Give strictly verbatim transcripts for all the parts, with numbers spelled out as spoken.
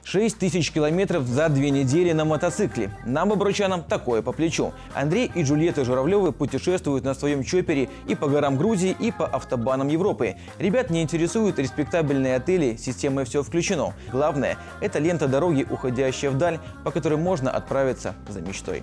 шесть тысяч километров за две недели на мотоцикле. Нам, бобручанам, такое по плечу. Андрей и Джульетта Журавлевы путешествуют на своем чоппере и по горам Грузии, и по автобанам Европы. Ребят не интересуют респектабельные отели, системой все включено. Главное – это лента дороги, уходящая вдаль, по которой можно отправиться за мечтой.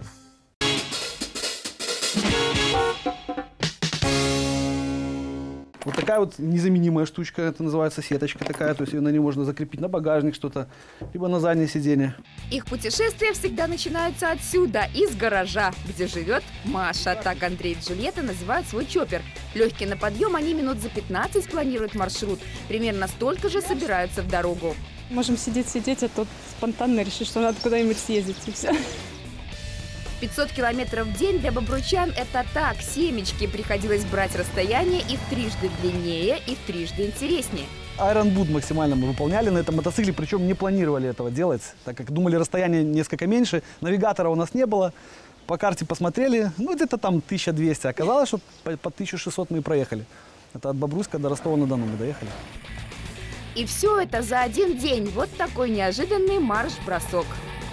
Вот такая вот незаменимая штучка, это называется сеточка такая, то есть ее на нее можно закрепить на багажник что-то, либо на заднее сиденье. Их путешествия всегда начинаются отсюда, из гаража, где живет Маша. Так Андрей и Джульетта называют свой чоппер. Легкий на подъем, они минут за пятнадцать планируют маршрут. Примерно столько же собираются в дорогу. Можем сидеть-сидеть, а тут спонтанно решить, что надо куда-нибудь съездить, и все. пятьсот километров в день для бобручан – это так. Семечки приходилось брать расстояние и в трижды длиннее, и в трижды интереснее. Айронбуд максимально мы выполняли на этом мотоцикле, причем не планировали этого делать, так как думали расстояние несколько меньше. Навигатора у нас не было. По карте посмотрели, ну где-то там тысяча двести. Оказалось, что по, по тысяче шестьсот мы и проехали. Это от Бобруйска до Ростова-на-Дону мы доехали. И все это за один день. Вот такой неожиданный марш-бросок.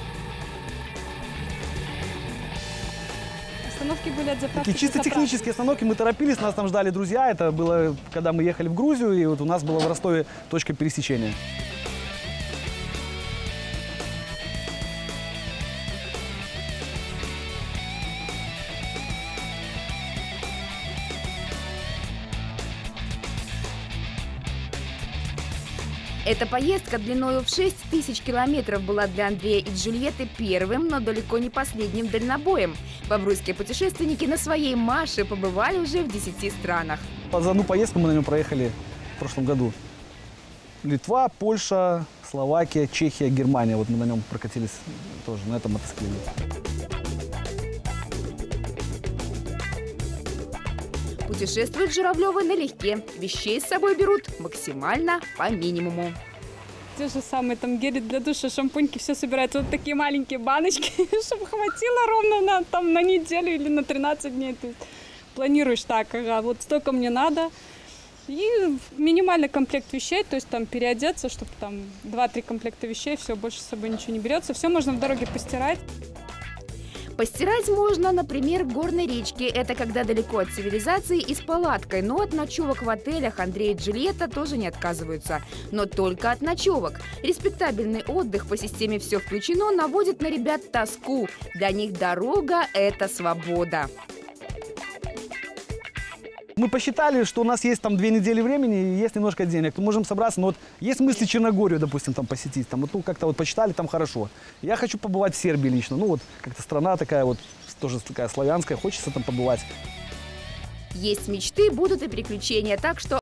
Остановки были от заправки. Такие чисто технические остановки, мы торопились, нас там ждали друзья. Это было, когда мы ехали в Грузию, и вот у нас была в Ростове точка пересечения. Эта поездка длиною в шесть тысяч километров была для Андрея и Джульетты первым, но далеко не последним дальнобоем. Бобруйские путешественники на своей Маше побывали уже в десяти странах. За одну поездку мы на нем проехали в прошлом году. Литва, Польша, Словакия, Чехия, Германия. Вот мы на нем прокатились тоже, на этом мотоцикле. Путешествуют Журавлевы налегке. Вещей с собой берут максимально по минимуму. Те же самые там гели для душа, шампуньки, все собираются. Вот такие маленькие баночки, чтобы хватило ровно на, там, на неделю или на тринадцать дней. Ты планируешь так, ага, вот столько мне надо. И минимальный комплект вещей, то есть там переодеться, чтобы там два-три комплекта вещей, все, больше с собой ничего не берется. Все можно в дороге постирать. Постирать можно, например, в горной речке. Это когда далеко от цивилизации и с палаткой. Но от ночевок в отелях Андрей и Джульетта тоже не отказываются. Но только от ночевок. Респектабельный отдых по системе «Все включено» наводит на ребят тоску. Для них дорога – это свобода. Мы посчитали, что у нас есть там две недели времени и есть немножко денег. Мы можем собраться, но вот есть мысли Черногорию, допустим, там посетить. Там, вот, ну, как-то вот посчитали, там хорошо. Я хочу побывать в Сербии лично. Ну, вот как-то страна такая вот, тоже такая славянская, хочется там побывать. Есть мечты, будут и приключения. Так что